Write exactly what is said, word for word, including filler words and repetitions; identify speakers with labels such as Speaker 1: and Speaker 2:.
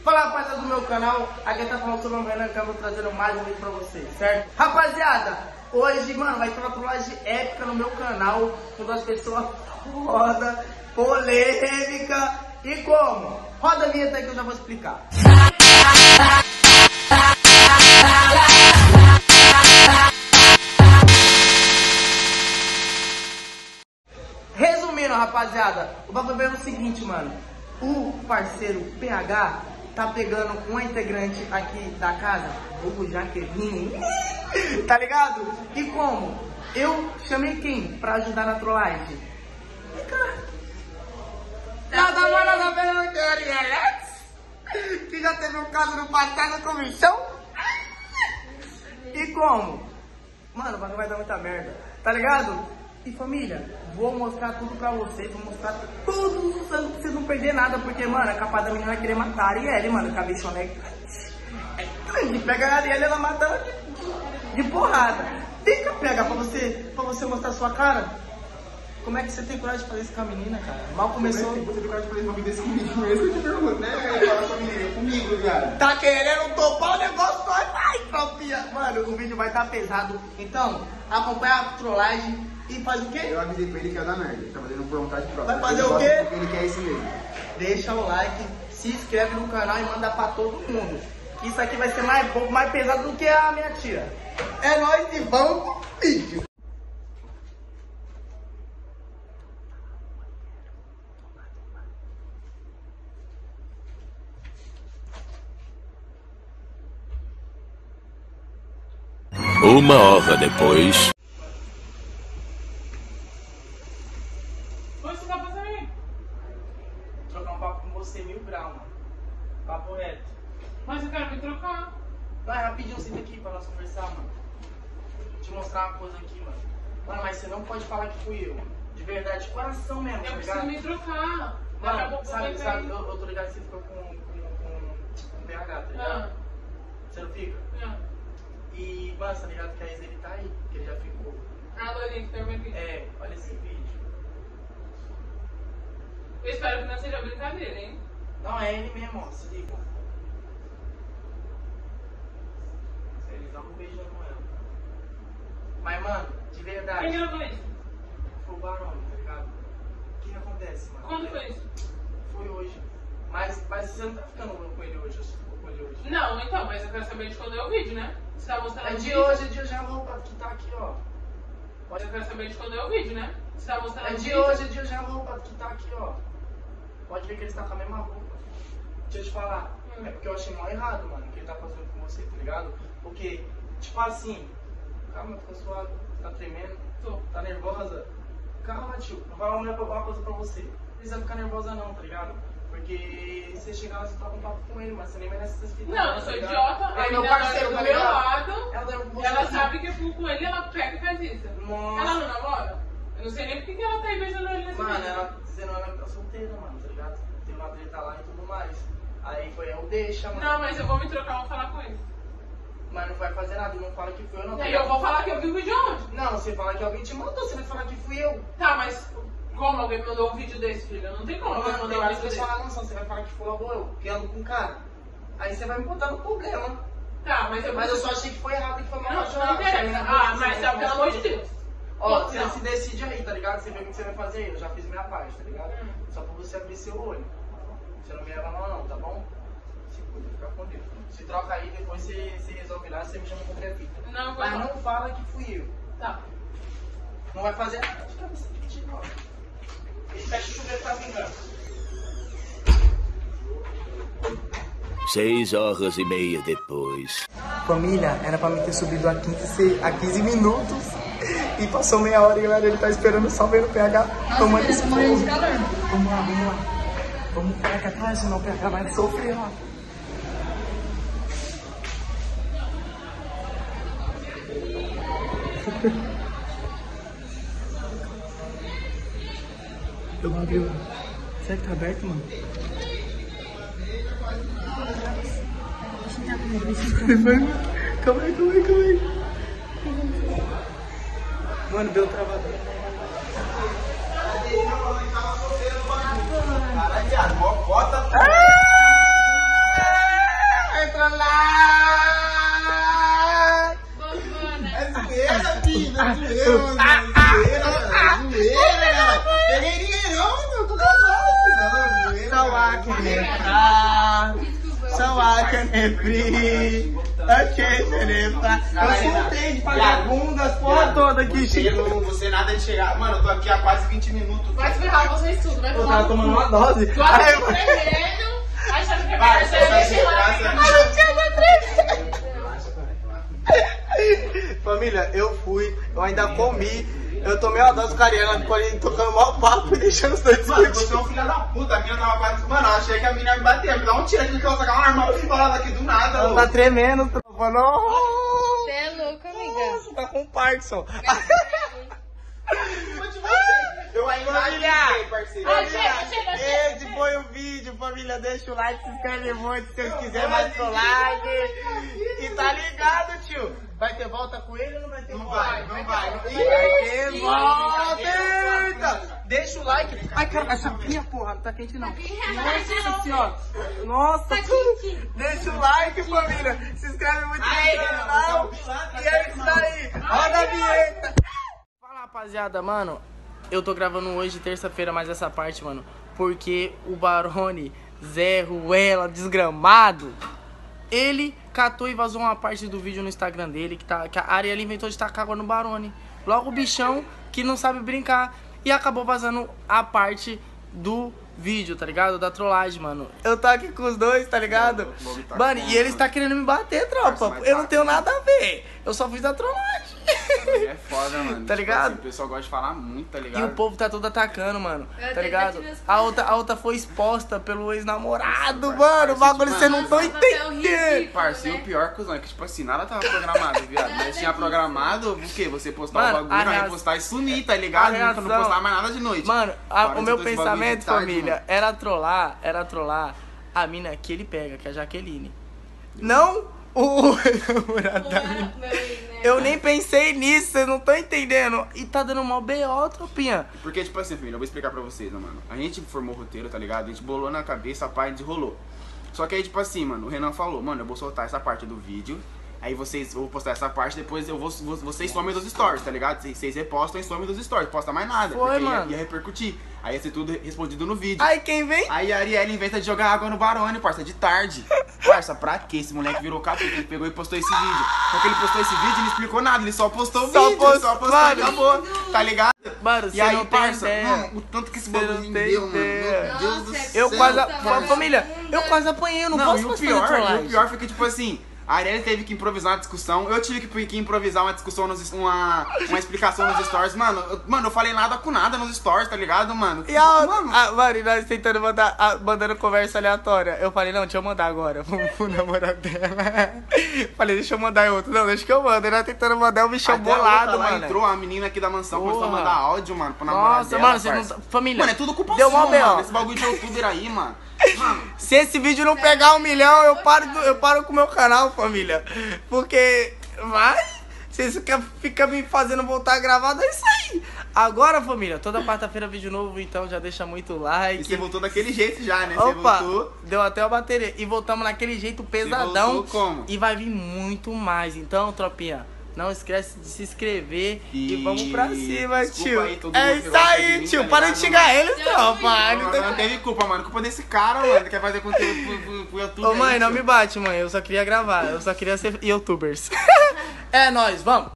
Speaker 1: Fala, rapaziada do meu canal, aqui tá falando sobre o Renan, que eu vou trazendo mais um vídeo pra vocês, certo? Rapaziada, hoje, mano, vai ter uma trollagem épica no meu canal, com duas pessoas foda, polêmica e como? Roda a vinheta aí que eu já vou explicar. Resumindo, rapaziada, o bagulho é o seguinte, mano. O parceiro P H tá pegando uma integrante aqui da casa, o Jaqueline, tá ligado? E como? Eu chamei quem pra ajudar na trollagem? Nada mais nada menos que a Alex, que já teve um caso no passado com o Michão. E como? Mano, o bagulho vai dar muita merda, tá ligado? E família, vou mostrar tudo pra vocês, vou mostrar tudo pra vocês não perderem nada, porque, mano, a capa da menina vai querer matar a Arielle, mano, que a bichona é grande, pega a Arielle, ela mata ela de, de porrada. Fica, pega pra você, pra você mostrar a sua cara. Como é que você tem coragem de fazer isso com a menina, cara? Mal começou.
Speaker 2: Como é que você tem coragem de fazer uma vida desse comigo mesmo? Eu te pergunto, né? Fala com a menina, comigo, viado.
Speaker 1: Tá querendo topar o negócio, vai, vai, tropinha. Mano, o vídeo vai estar pesado, então, acompanha a trollagem. E faz o quê?
Speaker 2: Eu avisei pra ele que ia dar merda, ele tá fazendo por vontade própria.
Speaker 1: Vai fazer
Speaker 2: ele
Speaker 1: o quê?
Speaker 2: Porque ele quer isso mesmo.
Speaker 1: Deixa o like, se inscreve no canal e manda pra todo mundo. Isso aqui vai ser mais bom, mais pesado do que a minha tia. É nóis e vamos pro vídeo.
Speaker 3: Uma hora depois.
Speaker 1: Onde você tá fazendo aí? Trocar um papo com você, mil graus, mano. Papo reto.
Speaker 4: Mas eu quero me trocar.
Speaker 1: Vai rapidinho, senta aqui pra nós conversar, mano. Vou te mostrar uma coisa aqui, mano. Mano, mas você não pode falar que fui eu. De verdade, de coração mesmo,
Speaker 4: Eu
Speaker 1: tá
Speaker 4: preciso
Speaker 1: ligado?
Speaker 4: me trocar. Daqui a
Speaker 1: Mano,
Speaker 4: pouco
Speaker 1: sabe,
Speaker 4: eu
Speaker 1: sabe,
Speaker 4: vou
Speaker 1: eu, eu tô ligado que você fica com, com, com, com P H, tá ligado?
Speaker 4: Ah,
Speaker 1: Você não fica?
Speaker 4: ah.
Speaker 1: E, mano, tá ligado que a ex ele tá aí, que ele já ficou.
Speaker 4: Ah, Lorinha, que termina aqui.
Speaker 1: É, olha esse vídeo.
Speaker 4: Eu espero que não seja brincadeira, hein?
Speaker 1: Não, é ele mesmo, ó, se liga. Eles dão um beijo com ela. Mas, mano, de verdade.
Speaker 4: Quem gravou isso?
Speaker 1: Foi o Barão, tá ligado? O que que acontece, mano?
Speaker 4: Quando foi isso?
Speaker 1: Foi hoje. Mas, mas você não tá ficando com ele hoje, você ficou com ele hoje.
Speaker 4: Não, então, mas eu quero saber de quando é o vídeo, né? Você tá mostrando
Speaker 1: É
Speaker 4: o
Speaker 1: de
Speaker 4: vídeo?
Speaker 1: hoje, é de hoje, a roupa que tá aqui, ó.
Speaker 4: Mas eu quero saber de quando é o vídeo, né? Você tá mostrando
Speaker 1: É
Speaker 4: o
Speaker 1: de
Speaker 4: vídeo?
Speaker 1: hoje, é de hoje, a roupa que tá aqui, ó. Pode ver que ele está com a mesma roupa. Deixa eu te falar.
Speaker 4: Hum.
Speaker 1: É porque eu achei mal errado, mano, o que ele tá fazendo com você, tá ligado? Porque, tipo assim, calma, fica suave, tá tremendo,
Speaker 4: Tô.
Speaker 1: tá nervosa. Calma, tio, eu vou falar uma uma coisa pra você. Não precisa ficar nervosa não, tá ligado? Porque você chegar lá, você troca um papo com ele, mas você nem merece essas fitas.
Speaker 4: Não, eu sou idiota.
Speaker 1: É
Speaker 4: A
Speaker 1: meu
Speaker 4: menina
Speaker 1: parceiro,
Speaker 4: do
Speaker 1: tá
Speaker 4: meu
Speaker 1: ligado?
Speaker 4: lado.
Speaker 1: Ela, deve você
Speaker 4: Ela
Speaker 1: aqui.
Speaker 4: sabe que eu fui com ele, ela pega e faz isso.
Speaker 1: Nossa.
Speaker 4: Ela não namora? Eu não sei nem porque que ela tá aí beijando ele nesse
Speaker 1: Mano,
Speaker 4: vídeo.
Speaker 1: ela dizendo ela que tá solteira, mano, tá ligado? Tem uma treta lá e tudo mais. Aí foi eu, deixa, mano.
Speaker 4: Não, mas eu vou me trocar, vou falar com ele.
Speaker 1: Mas não vai fazer nada, não fala que fui eu, não.
Speaker 4: E
Speaker 1: tá
Speaker 4: aí eu
Speaker 1: ligado?
Speaker 4: vou falar que eu vi o vídeo onde?
Speaker 1: Não, você fala que alguém te mandou, você vai falar que fui eu.
Speaker 4: Tá, mas como alguém me mandou um vídeo desse, filho? Não tem como alguém
Speaker 1: Mano,
Speaker 4: mandar
Speaker 1: tem
Speaker 4: um
Speaker 1: várias
Speaker 4: vídeo
Speaker 1: pessoas
Speaker 4: desse.
Speaker 1: lá, não, você vai falar que foi logo eu, que ando com o cara. Aí você vai me botar no problema.
Speaker 4: Tá, mas eu
Speaker 1: Mas eu só achei que foi errado e que foi mal
Speaker 4: Não,
Speaker 1: apaixonado.
Speaker 4: não interessa. Ah, mas sabe, pelo amor de Deus.
Speaker 1: Ó,
Speaker 4: Não.
Speaker 1: você se decide aí, tá ligado? Você vê o que você vai fazer aí. Eu já fiz minha parte, tá ligado?
Speaker 4: Hum.
Speaker 1: Só pra você abrir seu olho. Você não me leva mal não, tá bom? Se cuida, fica com Deus. Se troca aí, depois você, você resolve lá, você me chama com qualquer fita.
Speaker 4: Não, eu vou
Speaker 1: Mas
Speaker 4: não.
Speaker 1: não fala que fui eu.
Speaker 4: Tá.
Speaker 1: Não vai fazer nada de cabeça de ó. Fecha o chuveiro pra vingar.
Speaker 3: Seis horas e meia depois.
Speaker 1: Família, era pra mim ter subido a quinze, a quinze minutos e passou meia hora e galera, ele tá esperando só ver o P H tomando esse fogo. Vamos lá, vamos lá. Vamos ficar aqui atrás, senão o P H vai sofrer lá. Eu não abri. Será que tá aberto, mano? Calma aí, calma aí, calma aí. Mano, deu travado.
Speaker 2: Caralho, viado, bota.
Speaker 1: Ah! So I can be free. Ok, Xerepa. Eu soltei de vagabunda as porra toda aqui,
Speaker 2: Você não, você nada de chegar. Mano, eu tô aqui há quase vinte minutos.
Speaker 4: Vai ferrar vocês tudo, vai
Speaker 1: Eu
Speaker 4: tomar.
Speaker 1: tava tomando uma dose.
Speaker 4: Tu
Speaker 1: Aí,
Speaker 4: acha que é tremendo, achando que é
Speaker 2: Vai,
Speaker 4: verdade,
Speaker 2: vai,
Speaker 4: deixa lá.
Speaker 1: família, eu fui, eu ainda comi, eu tomei uma dose cariana, tocando mal papo e deixando os dois
Speaker 2: Mano,
Speaker 1: discutir.
Speaker 2: você é um filho da puta. A mina tava quase. Mano, eu achei que a mina ia me bater. Me dá um tiro aqui que eu vou sacar uma arma e falar daqui do nada.
Speaker 1: Ela
Speaker 2: Ô.
Speaker 1: tá tremendo, tropa. Não.
Speaker 5: Você é louco, amiga.
Speaker 1: Nossa, tá com Parkinson.
Speaker 2: Eu ainda
Speaker 1: Família!
Speaker 2: avisei, parceiro.
Speaker 4: Ah, chega, chega, chega.
Speaker 1: Esse foi o vídeo, família. Deixa o like, se inscreve muito se vocês quiserem mais trollagem. E tá ligado, tio? Vai ter volta com ele ou não vai ter
Speaker 2: Não
Speaker 1: volta?
Speaker 2: vai, não vai. Não
Speaker 1: Vai
Speaker 2: vai.
Speaker 1: ter volta! Eita! Deixa o like. Ai, cara, essa pia, porra, não tá quente não. Nossa senhora. Nossa. Deixa o like, família. Se inscreve muito no canal. E é isso aí. Roda a vinheta. Fala, rapaziada, mano. Eu tô gravando hoje, terça-feira, mais essa parte, mano. Porque o Barone, Zé Ruela, desgramado, ele catou e vazou uma parte do vídeo no Instagram dele, que, tá, que a Ariela inventou de tacar água no Barone. Logo o bichão que não sabe brincar. E acabou vazando a parte do vídeo, tá ligado? Da trollagem, mano. Eu tô aqui com os dois, tá ligado? Mano, e eles tá querendo me bater, tropa. Eu não tenho nada a ver. Eu só fiz a trollagem.
Speaker 2: É foda, mano.
Speaker 1: Tá ligado?
Speaker 2: Tipo assim, o pessoal gosta de falar muito, tá ligado?
Speaker 1: E o povo tá todo atacando, mano.
Speaker 5: Eu
Speaker 1: Tá
Speaker 5: tenho
Speaker 1: ligado?
Speaker 5: que atirar
Speaker 1: A outra, a outra foi exposta pelo ex-namorado,
Speaker 2: Nossa,
Speaker 1: mano. O bagulho
Speaker 2: mano.
Speaker 1: você não tá
Speaker 5: Nossa, papel
Speaker 1: entendendo.
Speaker 5: ridículo.
Speaker 2: Parça, e o pior, cuzão, é que tipo assim, nada tava programado, viado. Nós tinha programado o quê? Você postar
Speaker 1: Mano,
Speaker 2: o bagulho,
Speaker 1: a
Speaker 2: não
Speaker 1: reação-
Speaker 2: repostar e sumir, tá ligado?
Speaker 1: a
Speaker 2: Nunca não
Speaker 1: reação-
Speaker 2: postar mais nada de noite.
Speaker 1: Mano, a-
Speaker 2: Agora
Speaker 1: o meu
Speaker 2: eu tô esse bagulho de
Speaker 1: pensamento,
Speaker 2: tarde,
Speaker 1: família,
Speaker 2: mano.
Speaker 1: era trollar, era trollar a mina que ele pega, que é a Jaqueline. Não o namorado da mina. Eu nem pensei nisso, vocês não estão entendendo. E tá dando mal B O, tropinha.
Speaker 2: Porque, tipo assim, família, eu vou explicar pra vocês, né, mano? A gente formou o roteiro, tá ligado? A gente bolou na cabeça, a parte rolou. Só que aí, tipo assim, mano, o Renan falou, mano, eu vou soltar essa parte do vídeo. Aí vocês, eu vou postar essa parte, depois eu vou, vou- vocês somem dos stories, tá ligado? Vocês, vocês repostam e somem dos stories, posta mais nada.
Speaker 1: Foi,
Speaker 2: porque
Speaker 1: mano.
Speaker 2: Ia, ia repercutir. Aí ia ser tudo respondido no vídeo.
Speaker 1: Aí quem vem?
Speaker 2: Aí a Ariela inventa de jogar água no Barone, parça, de tarde. Parça, pra quê? Esse moleque virou capeta, ele pegou e postou esse vídeo. Só que ele postou esse vídeo e não explicou nada, ele só postou o
Speaker 1: Só
Speaker 2: vídeo,
Speaker 1: post-
Speaker 2: só postou
Speaker 1: Mano.
Speaker 2: e acabou, tá ligado?
Speaker 1: Mano,
Speaker 2: E
Speaker 1: você
Speaker 2: aí,
Speaker 1: não tem
Speaker 2: parça,
Speaker 1: ideia.
Speaker 2: mano, o tanto que esse
Speaker 1: Você
Speaker 2: bagulho
Speaker 1: não
Speaker 2: me
Speaker 1: tem
Speaker 2: deu, mano.
Speaker 1: ideia.
Speaker 2: Meu Deus do
Speaker 5: Nossa,
Speaker 2: céu.
Speaker 1: Eu quase, a-
Speaker 5: Puta,
Speaker 1: família, eu quase apanhei, eu não,
Speaker 2: Não,
Speaker 1: posso
Speaker 2: e o
Speaker 1: mais
Speaker 2: pior,
Speaker 1: fazer
Speaker 2: e
Speaker 1: trollagem.
Speaker 2: o pior foi que, tipo assim, a Arielle teve que improvisar uma discussão, eu tive que, que improvisar uma discussão, nos, uma, uma explicação nos stories. Mano, eu, mano, eu falei nada com nada nos stories, tá ligado, mano?
Speaker 1: E a outra,
Speaker 2: Mano,
Speaker 1: a, mano, e nós tentando mandar, a- mandando conversa aleatória. Eu falei, não, deixa eu mandar agora pro, pro namorado dela. Falei, deixa eu mandar em outro. Não, deixa que eu mando. E nós tentando mandar o bichão
Speaker 2: até a
Speaker 1: bolado,
Speaker 2: outra lá
Speaker 1: mano.
Speaker 2: entrou, a menina aqui da mansão começou a
Speaker 1: Porra.
Speaker 2: mandar áudio, mano, pro namorado
Speaker 1: Nossa,
Speaker 2: dela,
Speaker 1: mano, vocês
Speaker 2: parça.
Speaker 1: não. Família.
Speaker 2: Mano, é tudo culpa
Speaker 1: Deu
Speaker 2: sua,
Speaker 1: mó B O.
Speaker 2: mano, esse bagulho de youtuber aí, mano. Mano,
Speaker 1: Se esse vídeo não pegar um milhão, eu paro, do- eu paro com o meu canal, família. Porque vai, vocês ficam fica me fazendo voltar a gravar, é isso aí. Agora, família, toda quarta-feira vídeo novo, então já deixa muito like.
Speaker 2: e você voltou daquele jeito já, né? Você
Speaker 1: Opa,
Speaker 2: voltou.
Speaker 1: deu até a bateria. E voltamos naquele jeito pesadão.
Speaker 2: voltou como?
Speaker 1: E vai vir muito mais. Então, tropinha, não esquece de se inscrever. E,
Speaker 2: E-
Speaker 1: vamos pra cima,
Speaker 2: Desculpa
Speaker 1: tio.
Speaker 2: aí, todo
Speaker 1: É
Speaker 2: mundo
Speaker 1: isso
Speaker 2: que gosta
Speaker 1: aí,
Speaker 2: de mim,
Speaker 1: tio.
Speaker 2: tá
Speaker 1: Para de
Speaker 2: ligado,
Speaker 1: xingar
Speaker 2: mano?
Speaker 1: eles, tropa. Não
Speaker 2: Não,
Speaker 1: tem-
Speaker 2: não teve culpa, mano. Culpa desse cara, mano, que quer fazer conteúdo pro, pro, pro YouTube.
Speaker 1: Ô
Speaker 2: aí,
Speaker 1: mãe, não
Speaker 2: tio.
Speaker 1: me bate, mãe. Eu só queria gravar. Eu só queria ser youtubers. É nóis, vamos.